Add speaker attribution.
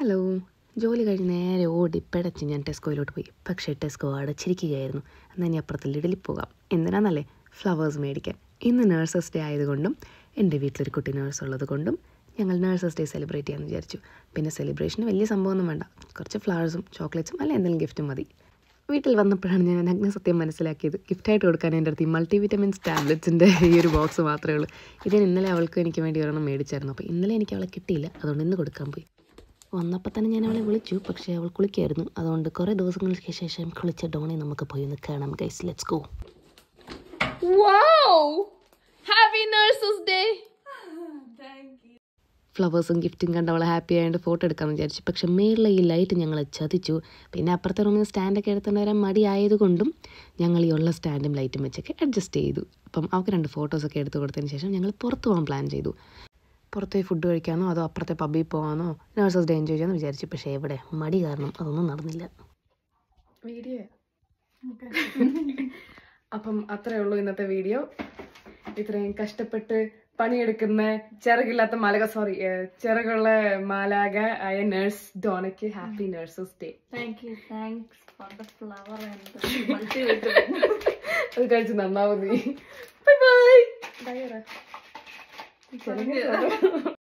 Speaker 1: Hello, ജോലി കഴിഞ്ഞ് നേരെ ഓടി പിടച്ച് ഞാൻ ടെസ്കോയിലോട്ട് പോയി. പക്ഷേ ടെസ്കോ അടച്ചിരിക്കുകയായിരുന്നു. എന്നാൽ ഇനി അപ്പുറത്ത് ലിഡിലിൽ പോകാം. എന്തിനാണെന്നല്ലേ, ഫ്ലവേഴ്സ് മേടിക്കാൻ. ഇന്ന് നേഴ്സസ് ഡേ ആയതുകൊണ്ടും എൻ്റെ വീട്ടിലൊരു കുട്ടി നേഴ്സ് ഉള്ളത് കൊണ്ടും ഞങ്ങൾ നേഴ്സസ് ഡേ സെലിബ്രേറ്റ് ചെയ്യാമെന്ന് വിചാരിച്ചു. പിന്നെ സെലിബ്രേഷന് വലിയ സംഭവമൊന്നും വേണ്ട, കുറച്ച് ഫ്ലവേഴ്സും ചോക്ലേറ്റ്സും അല്ല എന്തെങ്കിലും ഗിഫ്റ്റും മതി. വീട്ടിൽ വന്നപ്പോഴാണ് ഞാൻ നഗ്നസത്യം മനസ്സിലാക്കിയത്. ഗിഫ്റ്റായിട്ട് കൊടുക്കാൻ എൻ്റെ അടുത്ത് ഈ മൾട്ടി വിറ്റമിൻസ് ടാബ്ലറ്റ്സിൻ്റെ ഈ ഒരു ബോക്സ് മാത്രമേ ഉള്ളൂ. ഇതിന് ഇന്നലെ അവൾക്ക് എനിക്ക് വേണ്ടി ഒരെണ്ണം മേടിച്ചായിരുന്നു. അപ്പോൾ ഇന്നലെ എനിക്ക് അവളെ കിട്ടിയില്ല, അതുകൊണ്ട് ഇന്ന് കൊടുക്കാൻ പോയി. വന്നപ്പോൾ തന്നെ ഞാൻ അവളെ വിളിച്ചു, പക്ഷേ അവൾ കുളിക്കായിരുന്നു. അതുകൊണ്ട് കുറേ ദിവസങ്ങൾക്ക് ശേഷം കുളിച്ച ഡോണെ നമുക്ക് പോയി ഒന്ന് കാണാം. Guys, let's go.
Speaker 2: Wow! Happy Nurses Day! Thank you.
Speaker 1: ഫ്ലവേഴ്സും ഗിഫ്റ്റും കണ്ട് അവളെ ഹാപ്പി ആയതുകൊണ്ട് ഫോട്ടോ എടുക്കാമെന്ന് വിചാരിച്ചു. പക്ഷേ മേളിലെ ഈ ലൈറ്റ് ഞങ്ങളെ ചതിച്ചു. പിന്നെ അപ്പുറത്തെ റൂമിൽ സ്റ്റാൻഡൊക്കെ എടുത്തുകൊണ്ട് വരാൻ മടിയായതുകൊണ്ടും ഞങ്ങൾ ഈ ഉള്ള സ്റ്റാൻഡും ലൈറ്റും വെച്ചൊക്കെ അഡ്ജസ്റ്റ് ചെയ്തു. അപ്പം അവർക്ക് 2 ഫോട്ടോസൊക്കെ എടുത്ത് കൊടുത്തതിന് ശേഷം ഞങ്ങൾ പുറത്ത് പോകാൻ പ്ലാൻ ചെയ്തു. പുറത്ത് പോയി ഫുഡ് കഴിക്കാനോ അതോ അപ്പുറത്തെ പബ്ബിൽ പോകാനോ നേഴ്സസ് ഡേ എൻജോയ് ചെയ്യാമെന്ന് വിചാരിച്ചു. പക്ഷേ എവിടെ, മടി കാരണം അതൊന്നും നടന്നില്ല.
Speaker 2: വീഡിയോ അപ്പം അത്രേ ഉള്ളൂ ഇന്നത്തെ വീഡിയോ. ഇത്രയും കഷ്ടപ്പെട്ട് പണിയെടുക്കുന്ന ചിറകില്ലാത്ത ചിറകുള്ള മാലാക ആയ നഴ്സ് ഡോണയ്ക്ക് happy nurses day.
Speaker 3: Thanks for the flower and the multivitamin.
Speaker 2: അത് കഴിച്ച് നന്നാവും നീ. Bye by.